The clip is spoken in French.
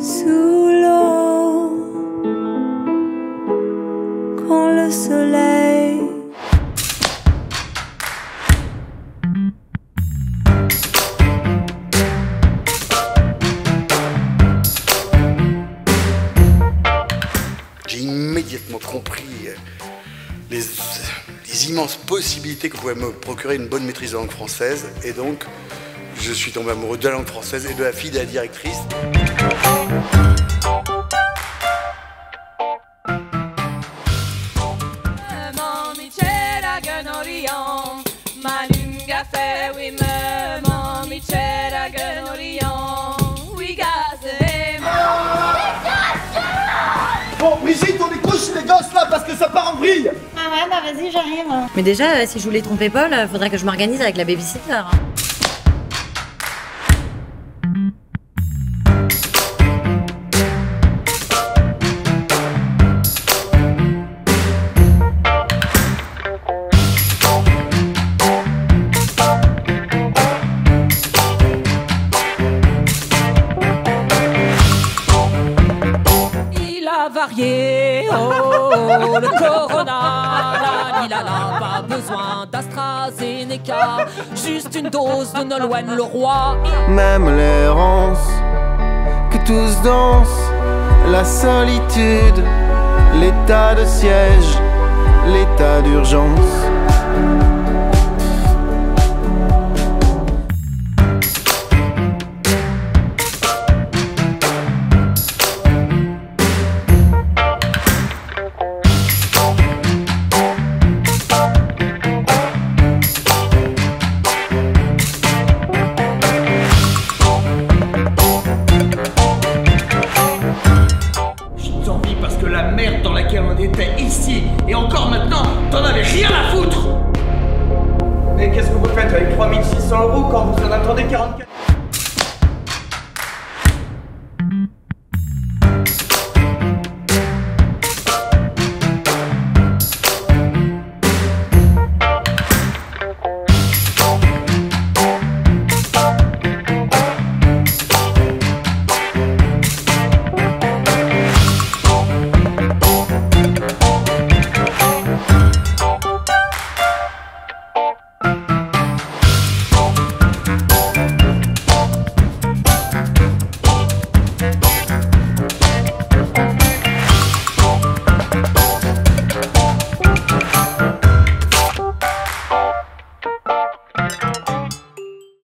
sous l'eau quand le soleil J'ai immédiatement compris les immenses possibilités que pouvait me procurer une bonne maîtrise de langue française, et donc je suis tombé amoureux de la langue française et de la fille de la directrice. Bon, Brigitte, on découche les gosses là parce que ça part en vrille. Ah ouais, bah vas-y, j'arrive. Mais déjà, si je voulais tromper Paul, faudrait que je m'organise avec la babysitter. Varié, oh, le corona, la pas besoin d'AstraZeneca, juste une dose de Nolwenn Leroy. Même l'errance, que tous dansent, la solitude, l'état de siège, l'état d'urgence. Parce que la merde dans laquelle on était ici et encore maintenant, t'en avais rien à foutre. Mais qu'est-ce que vous faites avec 3600 € quand vous en attendez 44?